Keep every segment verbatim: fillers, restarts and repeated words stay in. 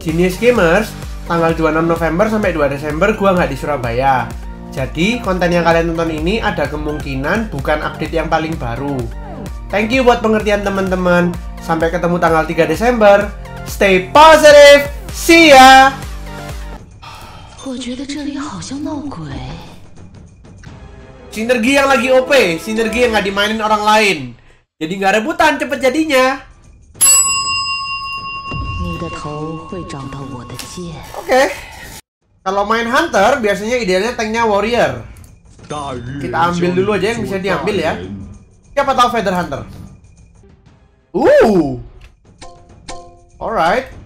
Genius Gamers, tanggal dua puluh enam November sampai dua Desember gua nggak di Surabaya. Jadi konten yang kalian tonton ini ada kemungkinan bukan update yang paling baru. Thank you buat pengertian teman-teman. Sampai ketemu tanggal tiga Desember. Stay positive. See ya. Sinergi yang lagi O P, sinergi yang nggak dimainin orang lain. Jadi nggak rebutan, cepet jadinya. Oke, okay. Kalau main Hunter biasanya idealnya tanknya Warrior. Kita ambil dulu aja yang bisa diambil ya. Siapa tahu Feather Hunter? Uh, alright.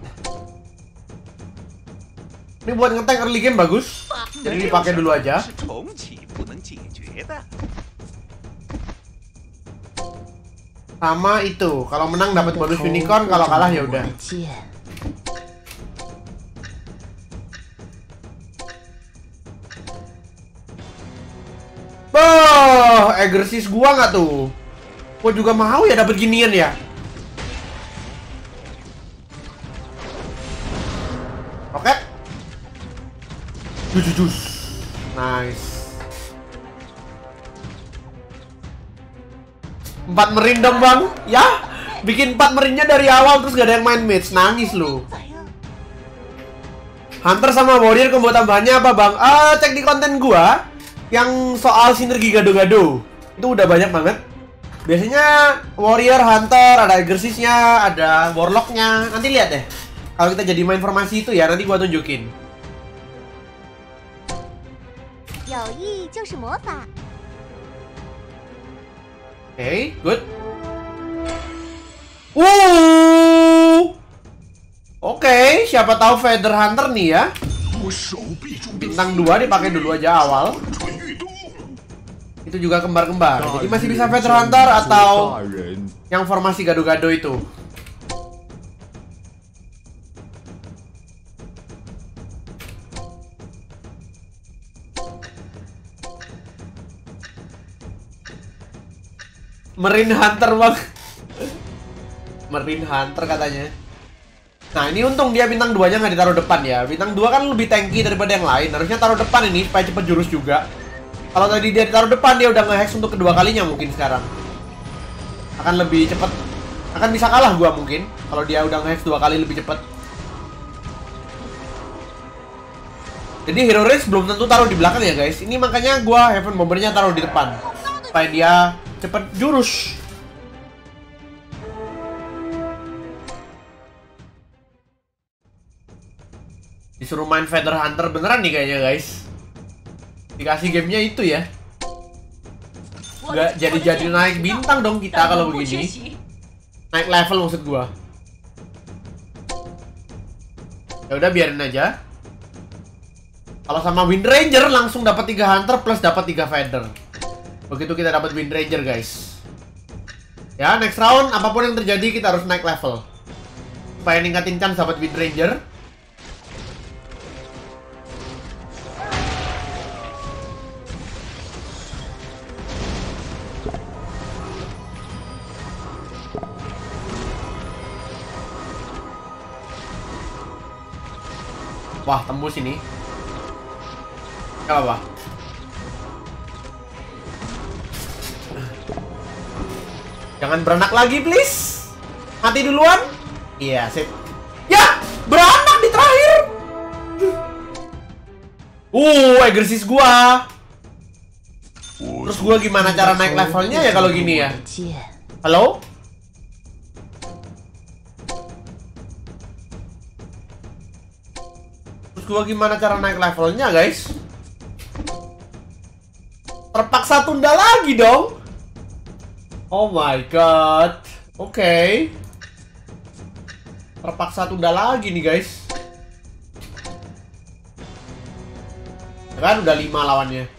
Ini buat ngetank early game bagus. Jadi dipakai dulu aja. Sama itu, kalau menang dapat bonus unicorn, kalau kalah ya udah. Boh, agresif gua nggak tuh? Gua juga mau ya dapat ginian ya. Roket. Jus, jus. Nice. Empat merin dong bang, ya? Bikin empat merinnya dari awal terus gak ada yang main mage, nangis lu. Hunter sama Warrior combo tambahannya apa bang? Ah, cek di konten gua yang soal sinergi gado-gado. Itu udah banyak banget. Biasanya Warrior, Hunter, ada agresifnya, ada Warlocknya. Nanti lihat deh. Kalau kita jadi main informasi itu ya, nanti gua tunjukin. Oke, okay, good. Wuh. Oke, okay, siapa tahu Feather Hunter nih ya. Bintang dua dipakai dulu aja awal. Itu juga kembar-kembar. Jadi masih bisa Feather Hunter atau yang formasi gado-gado itu. Marine Hunter bang. Marine Hunter katanya. Nah ini untung dia bintang dua nya nggak ditaruh depan ya. Bintang dua kan lebih tanky daripada yang lain. Harusnya taruh depan ini supaya cepet jurus juga. Kalau tadi dia ditaruh depan, dia udah nge-hex untuk kedua kalinya mungkin sekarang. Akan lebih cepet. Akan bisa kalah gua mungkin kalau dia udah nge-hex dua kali lebih cepet. Jadi hero race belum tentu taruh di belakang ya guys. Ini makanya gua Heaven Bombernya taruh di depan supaya dia cepet jurus. Disuruh main Feather Hunter beneran nih kayaknya guys. Dikasih gamenya itu ya. Nggak jadi-jadi naik bintang dong kita kalau begini. Naik level maksud gua. Ya udah biarin aja. Kalau sama Wind Ranger langsung dapat tiga Hunter plus dapat tiga Feather. Begitu kita dapat Wind Ranger guys. Ya next round apapun yang terjadi kita harus naik level supaya ningkatin chance dapat Wind Ranger. Wah tembus ini. Gak apa-apa. Jangan beranak lagi, please. Mati duluan. Iya, sip. Ya, beranak di terakhir. Uh, agresif gua. Terus gua gimana cara naik levelnya ya kalau gini ya? Halo? Terus gua gimana cara naik levelnya, guys? Terpaksa tunda lagi dong. Oh my god. Oke, okay. Terpaksa tunda lagi nih guys. Kan udah lima lawannya.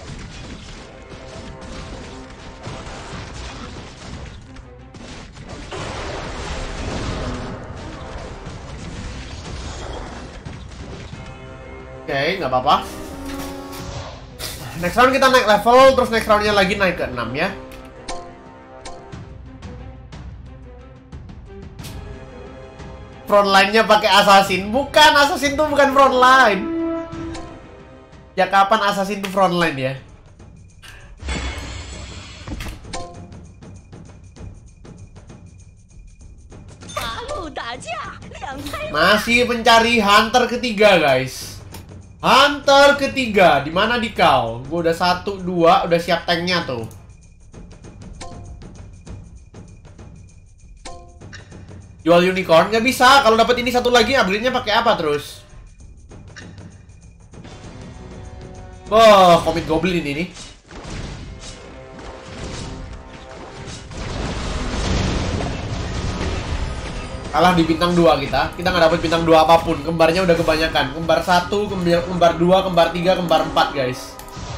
Oke, okay, nggak apa-apa. Next round kita naik level, terus next roundnya lagi naik ke enam ya. Frontline-nya pakai assassin. Bukan, assassin tuh bukan frontline. Ya kapan assassin tuh frontline ya? Masih mencari hunter ketiga, guys. Hunter ketiga, di mana di kau? Gue udah satu, dua, udah siap tanknya tuh. Jual unicorn nggak bisa. Kalau dapat ini satu lagi, upgrade-nya pakai apa terus? Wah, oh, Comet Goblin ini nih. Kalah di bintang dua kita. Kita nggak dapat bintang dua apapun. Kembarnya udah kebanyakan. Kembar satu, kembar, kembar dua, kembar tiga, kembar empat, guys.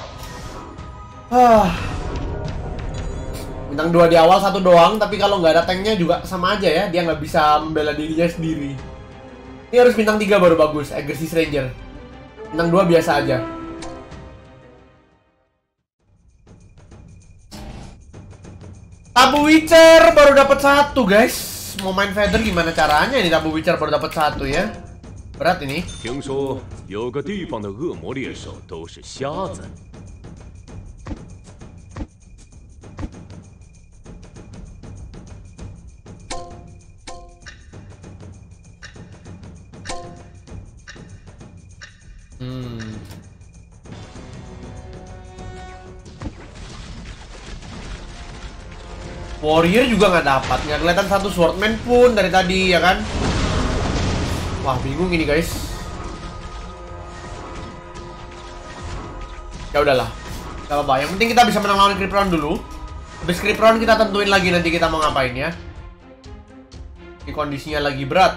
Ah. Bintang dua di awal satu doang, tapi kalau nggak ada tanknya juga sama aja ya. Dia nggak bisa membela dirinya sendiri. Ini harus bintang tiga baru bagus, Aggressive Ranger. Bintang dua biasa aja. Tabu Witcher baru dapat satu, guys. Mau main feather gimana caranya ini? Tabu Witcher baru dapat satu ya. Berat ini. Hmm. Warrior juga nggak dapat, nggak kelihatan satu swordman pun dari tadi ya kan? Wah bingung ini guys. Ya udahlah, nggak apa-apa. Yang penting kita bisa menang lawan creep round dulu. Habis creep round kita tentuin lagi nanti kita mau ngapain ya. Ini kondisinya lagi berat.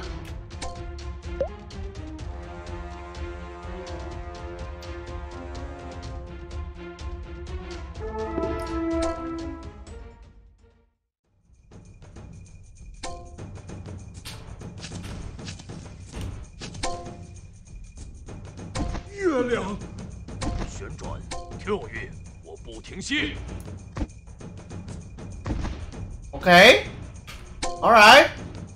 Okay, alright.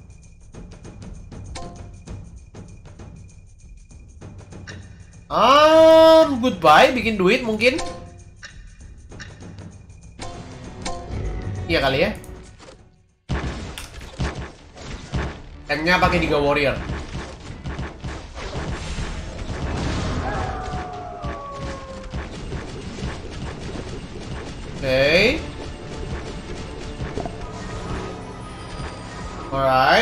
Um, goodbye, bikin duit mungkin. Iya kali ya. Tanknya pakai tiga warrior. Okay. Alright.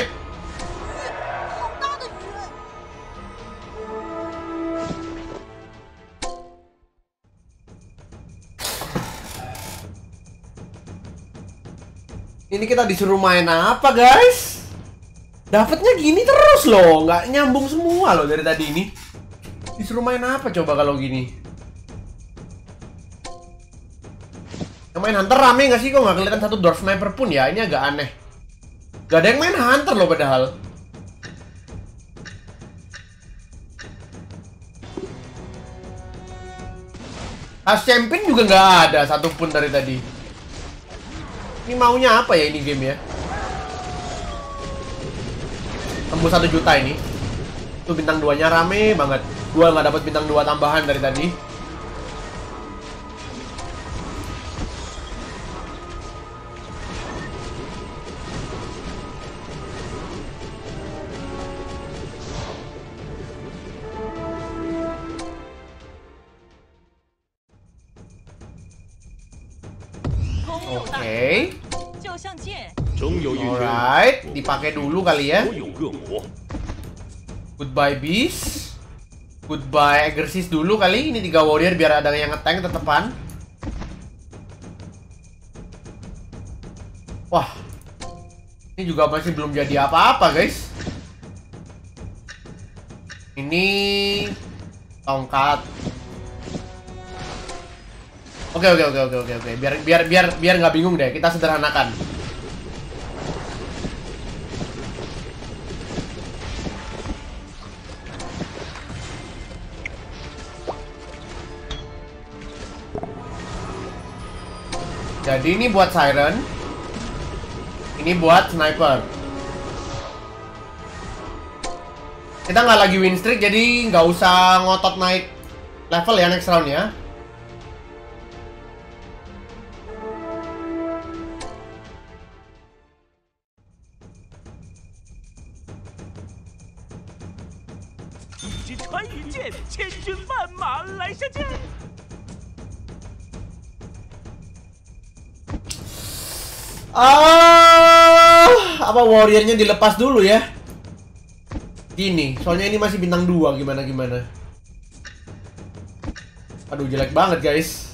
Ini kita disuruh main apa, guys? Dapatnya gini terus loh, nggak nyambung semua loh dari tadi ini. Disuruh main apa coba kalau gini? Yang main hunter rame nggak sih? Kok nggak kelihatan satu dwarf sniper pun ya? Ini agak aneh. Gak ada yang main hunter loh padahal. As champion juga nggak ada satupun dari tadi. Ini maunya apa ya ini game ya? Tembus satu juta ini. Tuh bintang dua nya rame banget. Gua nggak dapat bintang dua tambahan dari tadi. Oke. Alright, dipakai dulu kali ya. Goodbye beast. Goodbye agresif dulu kali. Ini tiga warrior biar ada yang nge-tank tetepan. Wah. Ini juga masih belum jadi apa-apa, guys. Ini tongkat. Oke oke oke oke oke oke. Biar biar biar biar nggak bingung deh. Kita sederhanakan. Jadi ini buat siren. Ini buat sniper. Kita nggak lagi win streak, jadi nggak usah ngotot naik level ya next round ya. Ah, apa warriornya dilepas dulu ya? Gini, soalnya ini masih bintang dua, gimana gimana. Aduh, jelek banget guys.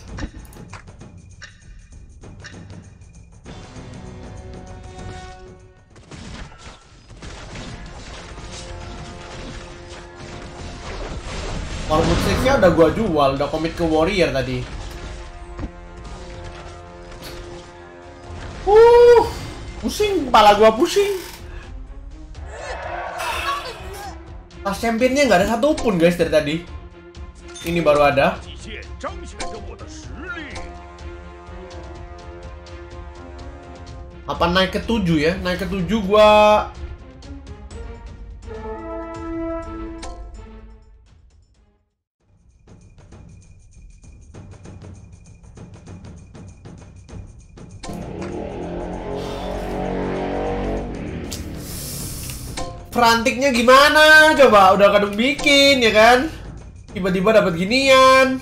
Warwood six-nya udah gua jual, udah komit ke warrior tadi. Uh, pusing, kepala gua pusing. Tas championnya nggak ada satupun guys dari tadi. Ini baru ada. Apa naik ke tujuh ya? Naik ke tujuh gua. Frantiknya gimana? Coba udah kadung bikin ya kan? Tiba-tiba dapat ginian.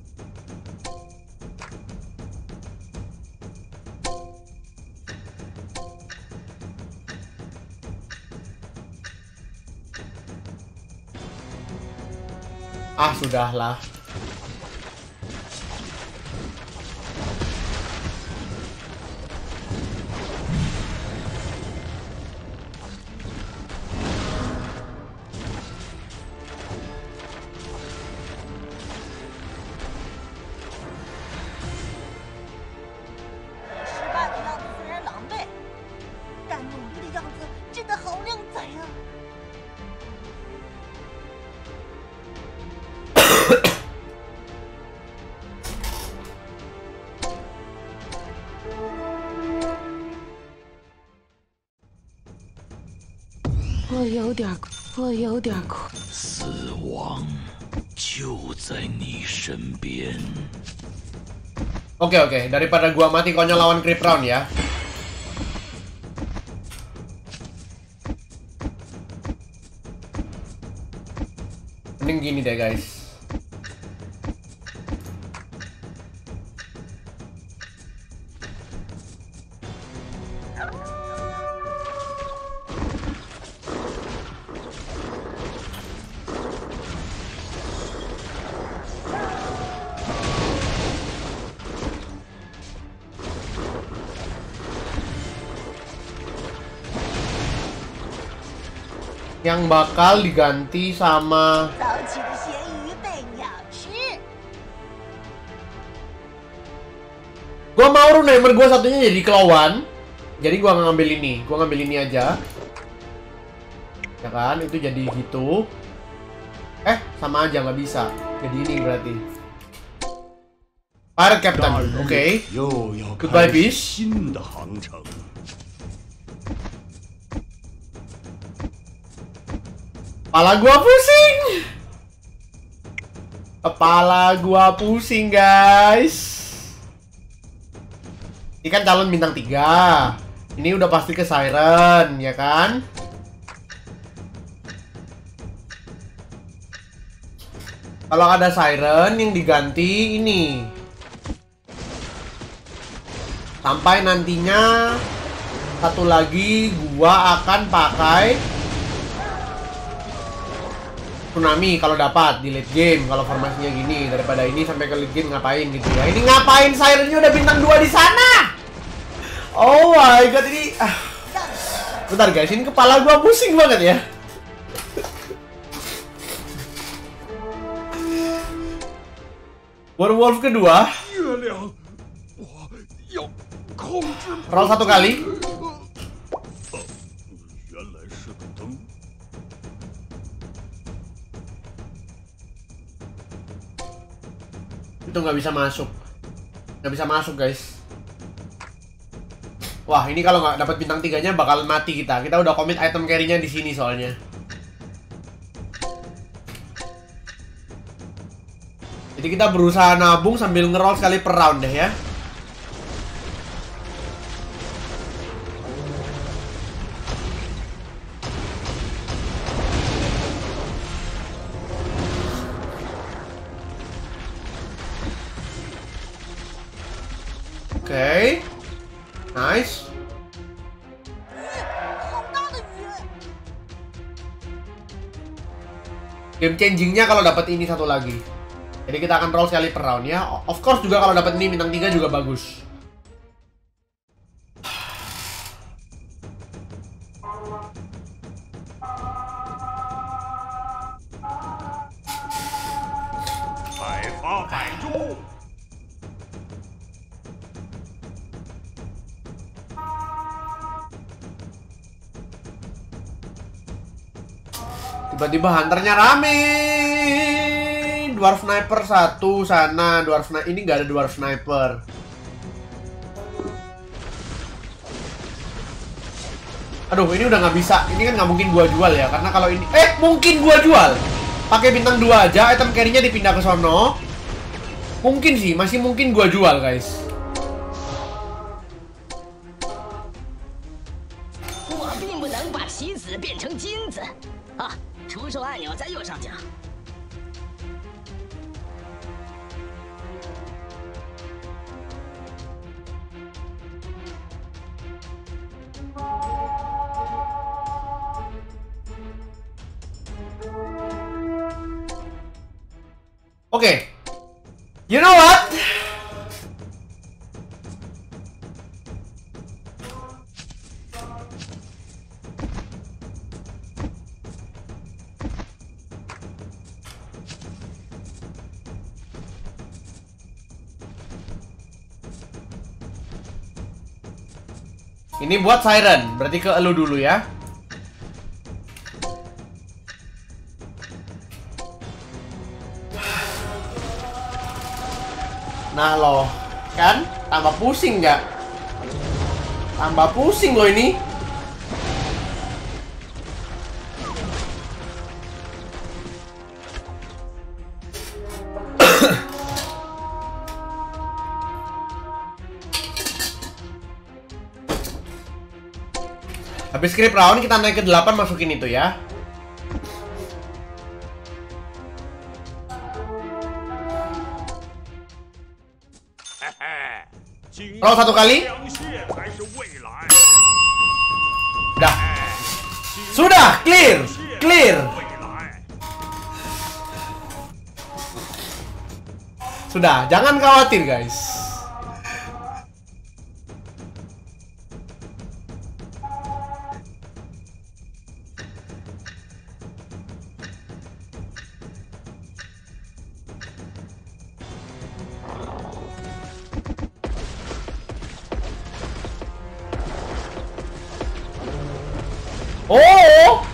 Ah, sudahlah. Oke oke, daripada gua mati konyol lawan creep round ya. Mending gini deh guys. Yang bakal diganti sama gua mau Runemer gua satunya jadi Klauan. Jadi gua ngambil ini, gua ngambil ini aja. Ya kan, itu jadi gitu. Eh, sama aja nggak bisa. Jadi ini berarti. Pirate Captain, oke. Okay. Goodbye fish. Kepala gua pusing. Kepala gua pusing, guys. Ini kan calon bintang tiga. Ini udah pasti ke Siren, ya kan? Kalau ada Siren yang diganti ini. Sampai nantinya satu lagi gua akan pakai Tsunami kalau dapat di late game, kalau formasinya gini. Daripada ini sampai ke late game ngapain gitu ya. Ini ngapain Sirennya udah bintang dua di sana? Oh my god, ini ah. Bentar guys, ini kepala gua pusing banget ya. Werewolf kedua. Roll satu kali. Itu nggak bisa masuk, nggak bisa masuk guys. Wah, ini kalau nggak dapat bintang tiganya bakal mati kita. Kita udah komit item carry-nya di sini soalnya. Jadi kita berusaha nabung sambil ngeroll sekali per round deh ya. Oke, okay. Nice. Game changingnya kalau dapat ini satu lagi. Jadi kita akan roll sekali per round ya. Of course juga kalau dapat ini bintang tiga juga bagus. Tiba-tiba hunternya rame. Dwarf sniper satu sana, dwarf sniper ini nggak ada dwarf sniper. Aduh, ini udah nggak bisa. Ini kan nggak mungkin gua jual ya, karena kalau ini eh mungkin gua jual. Pakai bintang dua aja, item carry-nya dipindah ke sono. Mungkin sih, masih mungkin gua jual, guys. 出手按钮在右上角。 Okay, you know what? Ini buat Siren, berarti ke elu dulu ya. Nah loh, kan? Tambah pusing nggak? Tambah pusing loh ini. Habis script round kita naik ke delapan, masukin itu ya. Roll satu kali. Udah. Sudah, clear. Clear. Sudah, jangan khawatir guys. Oh,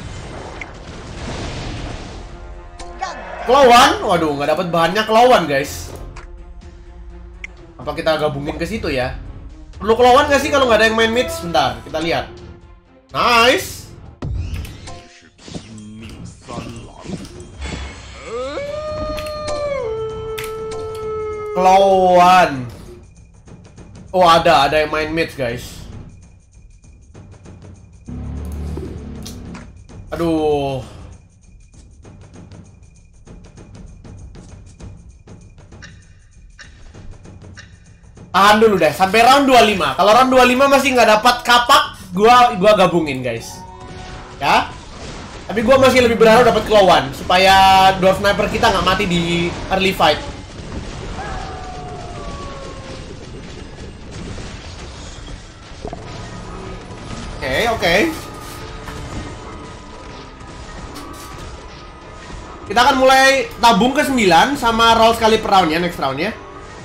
Kelauan? Waduh, nggak dapat bahannya kelauan guys. Apa kita gabungin ke situ ya? Perlu kelauan nggak sih kalau nggak ada yang main mid? Sebentar, kita lihat. Nice. Kelauan. Oh ada, ada yang main mid guys. Aduh. Tahan dulu deh sampai round dua puluh lima. Kalau round dua puluh lima masih nggak dapat kapak, gua gua gabungin, guys. Ya. Tapi gua masih lebih berharap dapat kelauan supaya dwarf sniper kita nggak mati di early fight. Oke, okay, oke. Okay. Kita akan mulai tabung ke sembilan sama roll sekali per round ya, next round ya.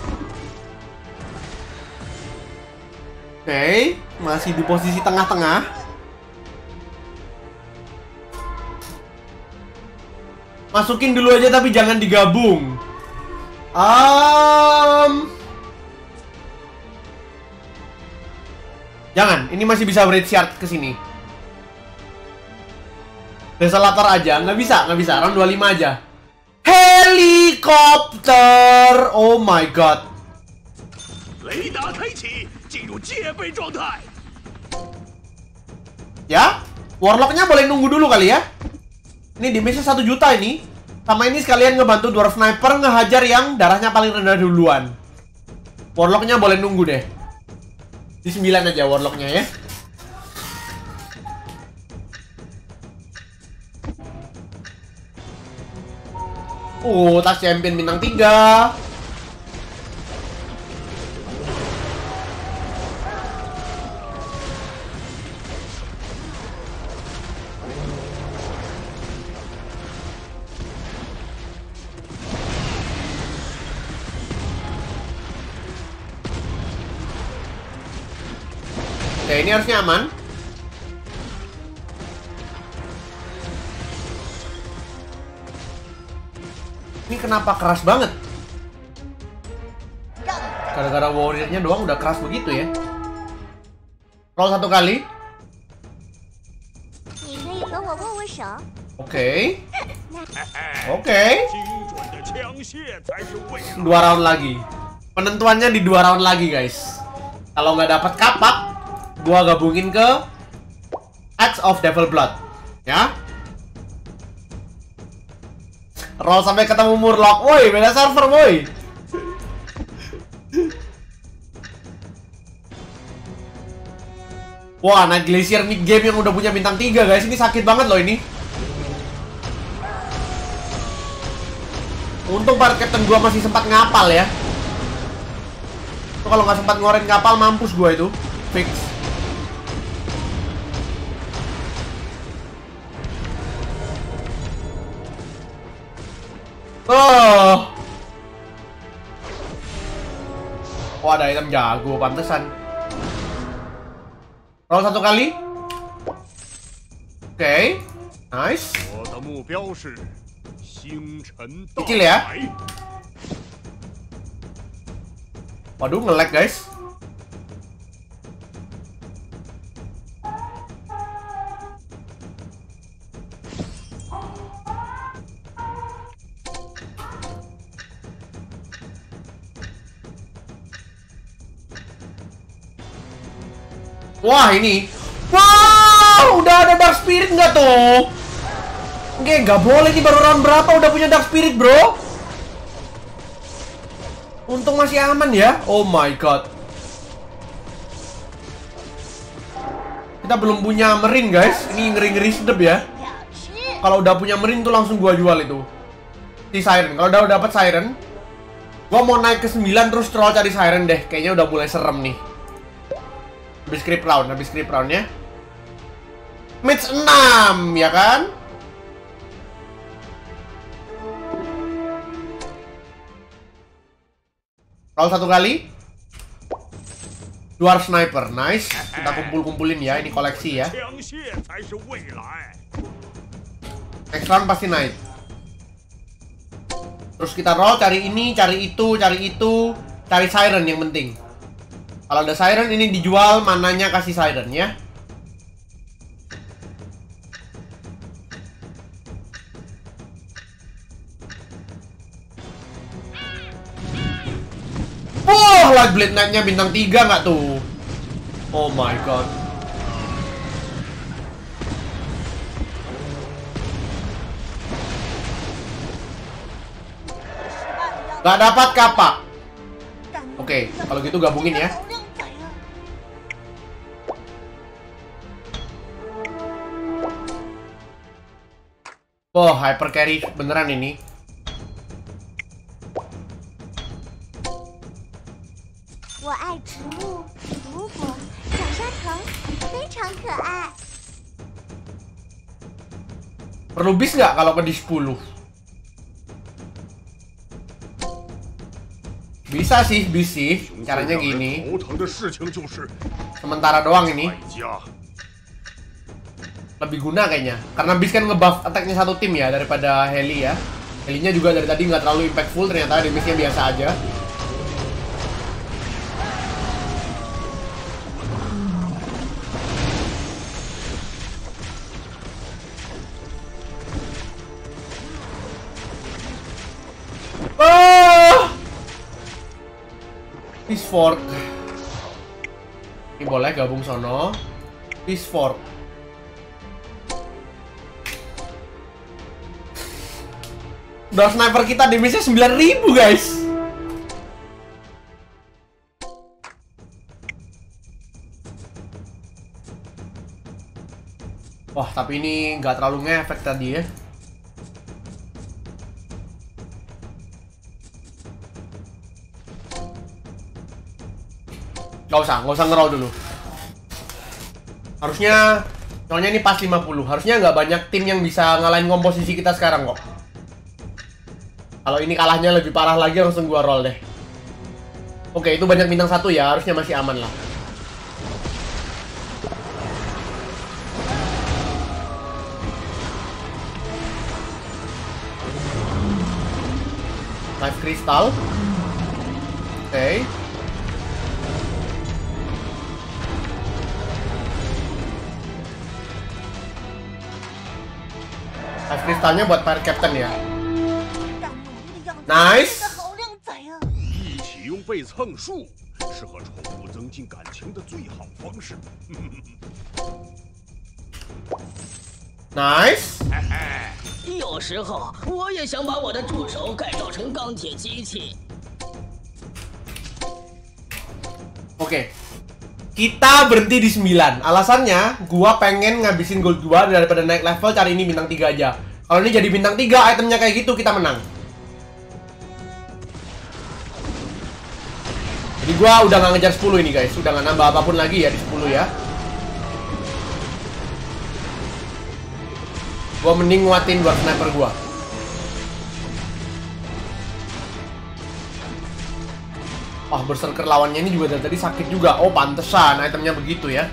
Oke, okay, masih di posisi tengah-tengah. Masukin dulu aja tapi jangan digabung. Um... Jangan, ini masih bisa red shard ke sini. Desolator aja, nggak bisa, nggak bisa. Round dua puluh lima aja. Hell Helikopter. Oh my god. Ya, Warlocknya boleh nunggu dulu kali ya. Ini damage-nya satu juta ini. Sama ini sekalian ngebantu Dwarf Sniper ngehajar yang darahnya paling rendah duluan. Warlocknya boleh nunggu deh. Di sembilan aja Warlocknya ya. Oh, tas champion bintang tiga. Oke, ini harusnya aman. Ini kenapa keras banget? Gara-gara warrior-nya doang udah keras begitu ya. Roll satu kali. Oke. Oke. Dua round lagi. Penentuannya di dua round lagi, guys. Kalau nggak dapat kapak, gua gabungin ke Axe of Devil Blood, ya. Roll sampai ketemu Murloc, woi, beda server, woi. Wah, Night Glacier mid game yang udah punya bintang tiga, guys. Ini sakit banget loh ini. Untung para captain gua masih sempat ngapal ya. Tuh kalau nggak sempat ngoren ngapal, mampus gua itu. Fix. Oh. Oh, ada item jago, pantesan. Roll satu kali. Oke, okay. Nice. Kecil ya. Waduh, nge-lag guys. Wah, ini. Wow, udah ada Dark Spirit nggak tuh? Oke, nggak boleh nih, baru round berapa udah punya Dark Spirit, bro? Untung masih aman ya. Oh my god. Kita belum punya Marine, guys. Ini ngeri-ngeri sedep ya. Kalau udah punya Marine tuh langsung gua jual itu. Si Siren. Kalau udah dapat Siren, gua mau naik ke sembilan terus troll cari Siren deh. Kayaknya udah mulai serem nih. Habis creep round, habis creep roundnya. Match enam, ya kan? Roll satu kali. Dwarf Sniper, nice. Kita kumpul-kumpulin ya, ini koleksi ya. Next round pasti naik. Terus kita roll, cari ini, cari itu, cari itu. Cari Siren yang penting. Kalau ada Siren ini dijual, mananya kasih Siren ya. Wah, Light Blade Knight-nya bintang tiga nggak tuh? Oh my god. Gak dapat kapak. Oke, kalau gitu gabungin ya. Oh, hyper carry beneran ini. Perlu bis nggak kalau ke di sepuluh? Bisa sih, bis sih. Caranya gini. Sementara doang ini. Lebih guna kayaknya. Karena bis kan ngebuff attack-nya satu tim ya daripada heli ya. Helinya juga dari tadi nggak terlalu impactful, ternyata damage-nya biasa aja. Pitchfork. Ini boleh gabung sono. Pitchfork. Udah sniper kita damage-nya sembilan ribu guys. Wah, tapi ini nggak terlalu ngefek tadi ya. Nggak usah, nggak usah nge-roll dulu. Harusnya, soalnya ini pas lima puluh. Harusnya nggak banyak tim yang bisa ngalahin komposisi kita sekarang kok. Kalau ini kalahnya lebih parah lagi, langsung gua roll deh. Oke, itu banyak bintang satu ya, harusnya masih aman lah. Life Crystal. Oke. Okay. Life Crystalnya buat Fire Captain ya. Nice. 一起用背蹭树，是和宠物增进感情的最好方式。 Nice. 有时候我也想把我的助手改造成钢铁机器。 Oke. Kita berhenti di sembilan. Alasannya, gua pengen ngabisin gold dua daripada naik level cari ini bintang tiga aja. Kalau ini jadi bintang tiga, itemnya kayak gitu, kita menang. Jadi gua udah nggak ngejar sepuluh ini guys. Udah nggak nambah apapun lagi ya di sepuluh ya. Gua mending nguatin buat sniper gua. Wah, berserker lawannya ini juga dari tadi sakit juga. Oh, pantesan itemnya begitu ya.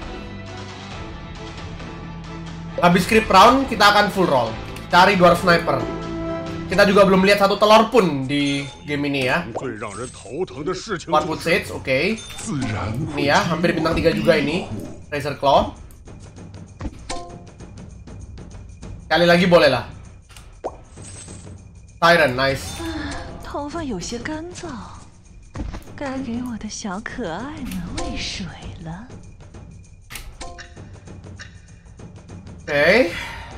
Habis script round, kita akan full roll. Cari dwarf sniper. Kita juga belum lihat satu telur pun di game ini ya. Hardwood Sage, oke. Okay. Ini ya, hampir bintang tiga juga ini. Razor Claw. Kali lagi boleh lah. Siren, nice. 头发有些干燥，该给我的小可爱们喂水了。 Oke. Okay.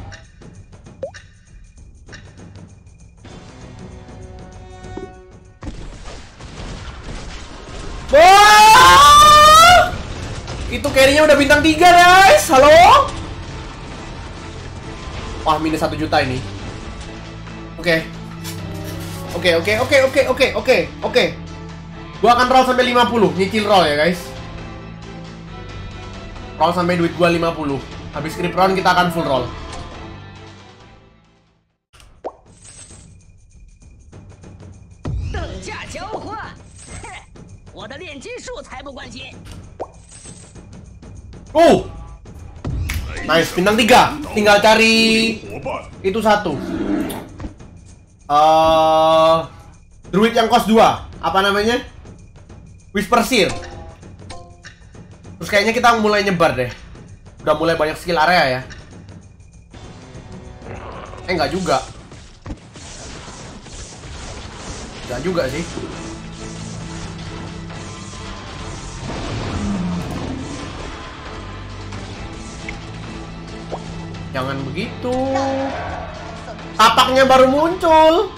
Wah! Itu carry-nya udah bintang tiga guys. Halo? Wah, minus satu juta ini. Oke. Okay. Oke, okay, oke, okay, oke, okay, oke, okay, oke, okay, oke. Okay. Gua akan roll sampai lima puluh, nyicil roll ya guys. Roll sampai duit gua lima puluh. Habis script round kita akan full roll. Oh, nice, bintang tiga. Tinggal cari itu satu. Uh, druid yang cost dua. Apa namanya? Whisper Seer. Terus kayaknya kita mulai nyebar deh. Udah mulai banyak skill area ya. Eh, enggak juga. Enggak juga sih. Jangan begitu. Tapaknya baru muncul.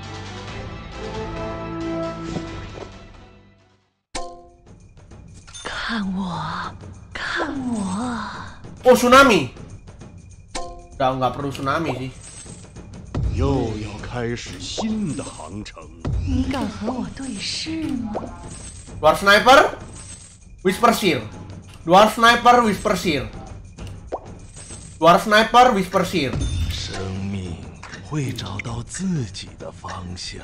Oh, tsunami. Udah nggak perlu tsunami sih. 又要开始新的航程。 你敢和我对视吗？ Dwarf Sniper, Whisper Seer. Dwarf Sniper, Whisper Seer. Dwarf Sniper, Whisper Seer. 生命会找到自己的方向。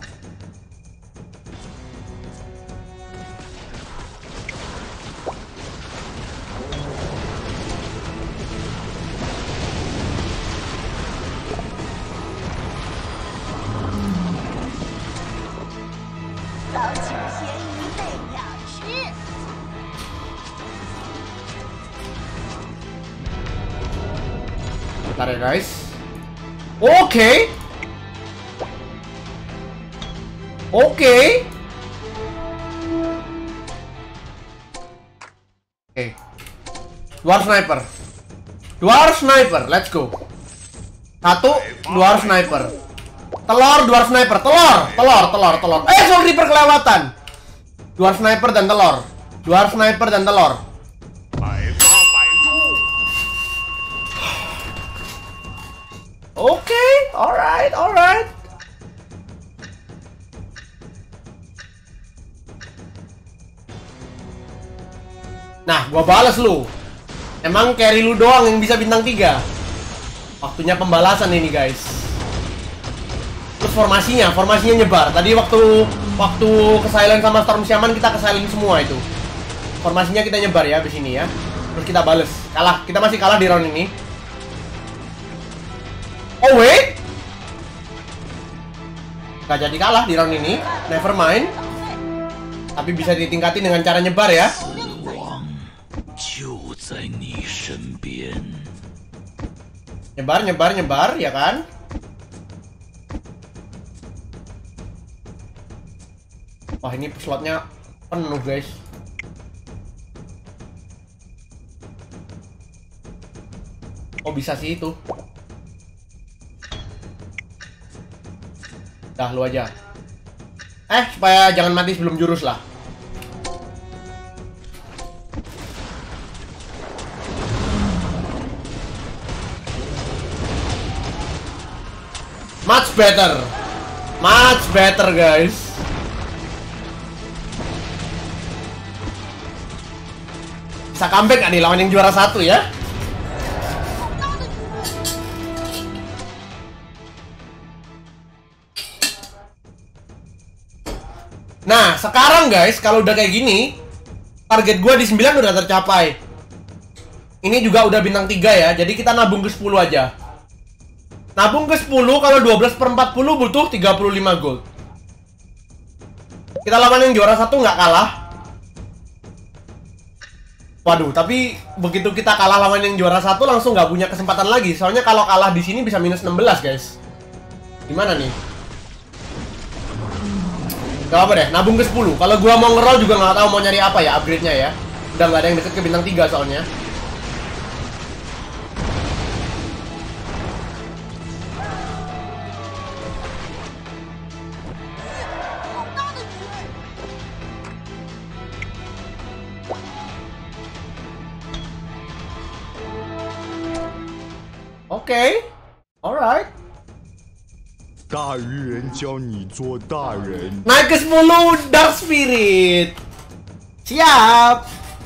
Bentar ya guys. Oke. Okay. Oke. Okay. Oke. Dwarf sniper. Dwarf sniper, let's go. Satu, dwarf sniper. Telur, dwarf sniper, telur, telur, telur, telur. Eh, Soul Reaper kelewatan. Dwarf sniper dan telur. Dwarf sniper dan telur. Oke, okay, alright, alright. Nah, gua balas lu. Emang carry lu doang yang bisa bintang tiga. Waktunya pembalasan ini, guys. Terus formasinya, formasinya nyebar. Tadi waktu waktu ke silent sama Storm Shaman kita ke silent semua itu. Formasinya kita nyebar ya di sini ya. Terus kita bales. Kalah, kita masih kalah di round ini. Oh wait, gak jadi kalah di round ini. Never mind. Tapi bisa ditingkatin dengan cara nyebar ya. Nyebar, nyebar, nyebar, ya kan? Wah, ini slotnya penuh, guys. Oh, bisa sih itu. Dah, lu aja. Eh, supaya jangan mati sebelum jurus lah. Much better. Much better, guys. Bisa comeback gak nih lawan yang juara satu ya? Nah, sekarang guys, kalau udah kayak gini, target gue di sembilan udah tercapai. Ini juga udah bintang tiga ya, jadi kita nabung ke sepuluh aja. Nabung ke sepuluh, kalau dua belas per empat puluh butuh tiga puluh lima gold. Kita lawan yang juara satu nggak kalah. Waduh, tapi begitu kita kalah lawan yang juara satu langsung nggak punya kesempatan lagi. Soalnya kalau kalah di sini bisa minus enam belas, guys. Gimana nih? Gak apa deh, nabung ke sepuluh. Kalau gua mau nge-roll juga nggak tahu mau nyari apa ya upgrade-nya ya. Udah nggak ada yang deket ke bintang tiga soalnya. Oke, okay. Alright. 大鱼人教你做大人。 Naik ke sepuluh Dark Spirit. Siap.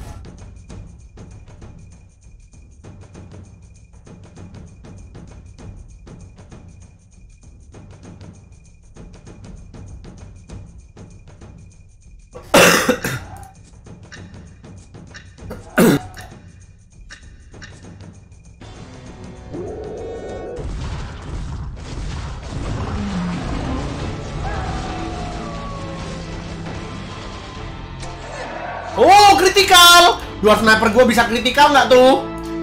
Oh, kritikal. Dua sniper gue bisa kritikal nggak tuh?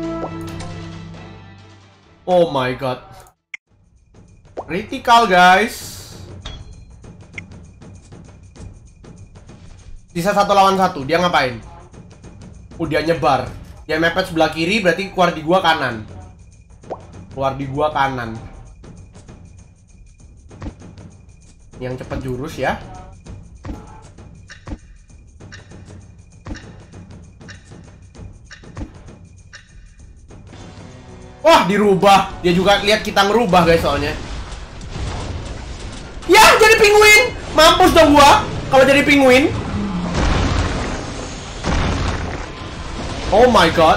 Oh my god. Kritikal, guys. Sisa satu lawan satu. Dia ngapain? Oh, dia nyebar. Dia mepet sebelah kiri, berarti keluar di gua kanan. Keluar di gua kanan. Yang cepat jurus ya. Wah, dirubah. Dia juga lihat kita ngerubah, guys, soalnya. Ya, jadi penguin. Mampus dong gua kalau jadi penguin. Oh my god.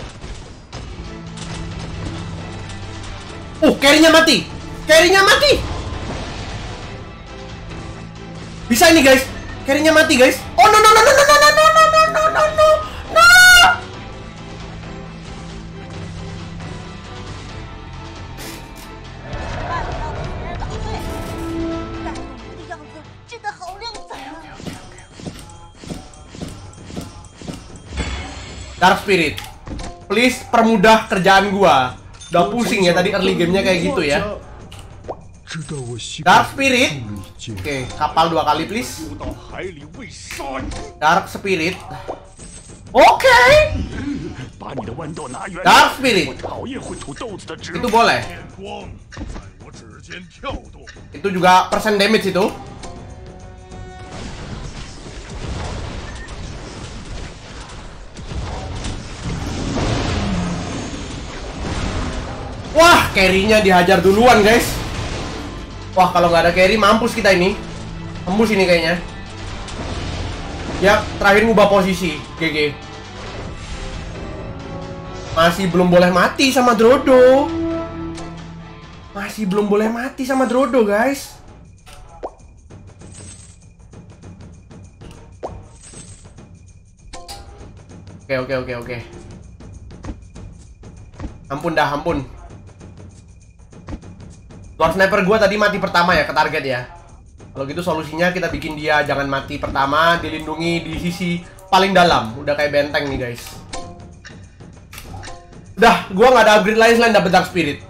Uh, carry-nya mati. Carry-nya mati. Bisa ini, guys. Carry-nya mati, guys. Oh, no, no, no, no, no, no, no, no, no, no, no, no, no. Dark Spirit, please permudah kerjaan gua. Udah pusing ya tadi early gamenya kayak gitu ya. Dark Spirit, oke, okay, kapal dua kali please. Dark Spirit, oke, okay. Dark Spirit. 讨厌会吐豆子的植物。 Itu boleh. 电光在我指尖跳动。 Itu juga persen damage itu. Wah, carry-nya dihajar duluan, guys. Wah, kalau nggak ada carry mampus kita ini. Tembus ini kayaknya. Ya, terakhir ngubah posisi. G G. Masih belum boleh mati sama Drodo. Masih belum boleh mati sama Drodo, guys. Oke, oke, oke, oke. Ampun dah, ampun. Lord Sniper gua tadi mati pertama ya, ke target ya. Kalau gitu solusinya kita bikin dia jangan mati pertama, dilindungi di sisi paling dalam. Udah kayak benteng nih, guys. Udah, gua nggak ada upgrade lain selain dapet Dark Spirit.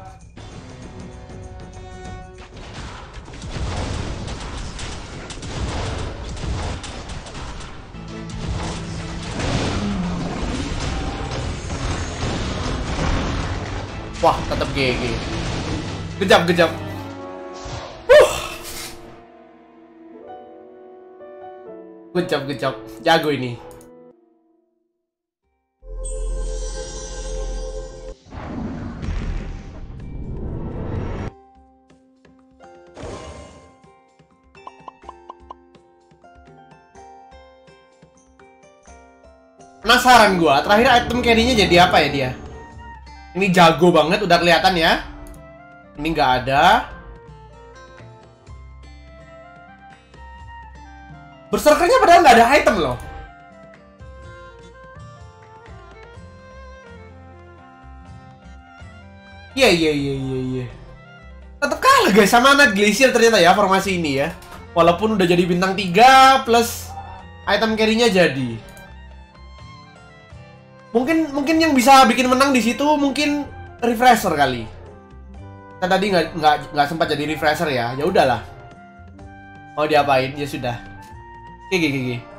Wah, tetap G G. Gejap, gejap. Uh. Gejap, gejap. Jago ini. Penasaran gua, terakhir item carry-nya jadi apa ya dia? Ini jago banget, udah kelihatan ya. Ini nggak ada. Berserkernya padahal nggak ada item loh. Iya, iya, iya, iya, iya. Tetap kalah guys sama anak Glacier ternyata ya formasi ini ya. Walaupun udah jadi bintang tiga plus item carry-nya jadi. Mungkin mungkin yang bisa bikin menang di situ mungkin refresher kali. Kita tadi nggak nggak nggak sempat jadi refresher ya. Ya udahlah. Mau diapain ya sudah. Oke, oke, oke.